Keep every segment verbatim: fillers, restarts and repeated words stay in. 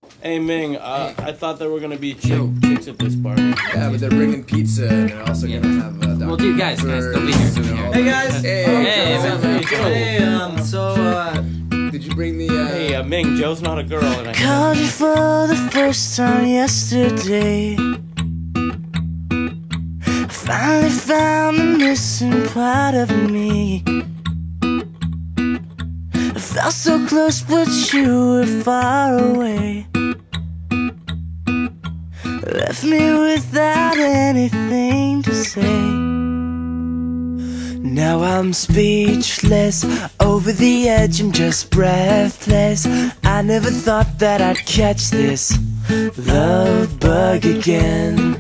Hey Ming, uh, I thought there were gonna be chick chicks at this party. Yeah, but they're bringing pizza and they're also Yeah. gonna have. Uh, Well, dude, guys, guys, don't be here. Don't be here. Hey guys! Hey, Hey, what's up, man. man? Hey, um, so, uh... Did you bring the? Uh... Hey uh, Ming, Joe's not a girl, and I Called you for the first time yesterday. Finally found the missing part of me. I felt so close, but you were far away. Left me without anything to say. Now I'm speechless, over the edge, I'm just breathless. I never thought that I'd catch this love bug again.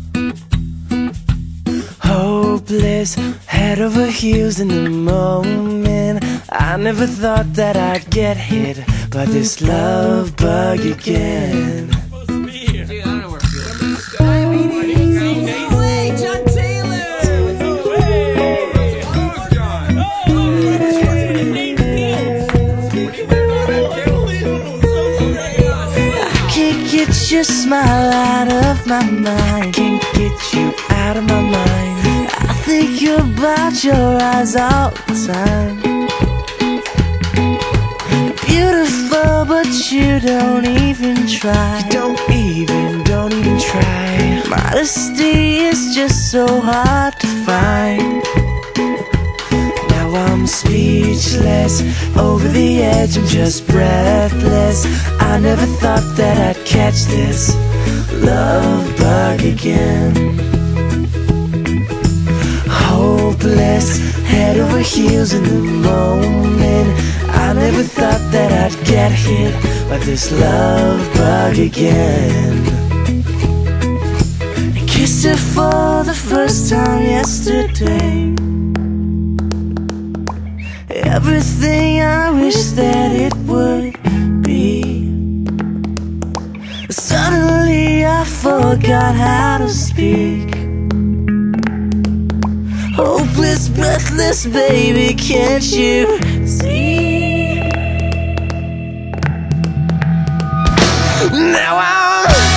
Hopeless, head over heels in the moment. I never thought that I'd get hit by this love bug again. Dude, I don't know where to go. Hey, John Taylor! I can't get your smile out of my mind. Can't get you out of my mind. I think about your eyes all the time. Beautiful, but you don't even try. You don't even, don't even try. Modesty is just so hard to find. Now I'm speechless, over the edge, I'm just breathless. I never thought that I'd catch this love bug again. Hopeless, head over heels in the moment. I never thought that I'd get hit by this love bug again. I kissed her for the first time yesterday. Everything I wish that it would be. Suddenly I forgot how to speak. Hopeless, breathless, baby, can't you see? Now I'm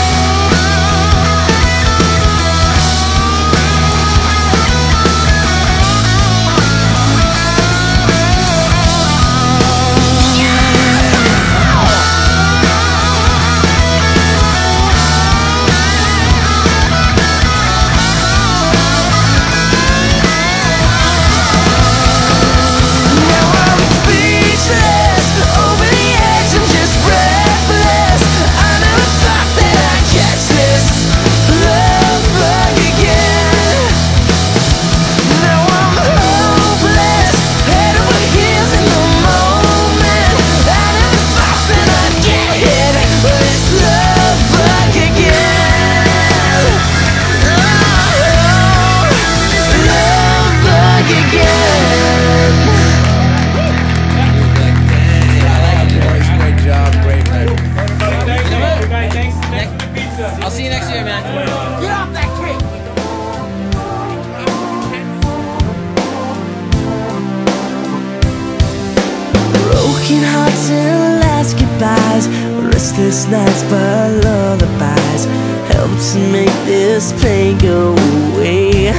I'll see you next year, man. Get off that cake! broken hearts and last goodbyes, restless nights but lullabies help to make this pain go away.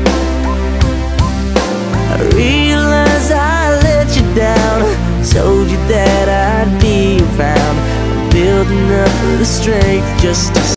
I realize I let you down, told you that I'd be around. I'm building up the strength just to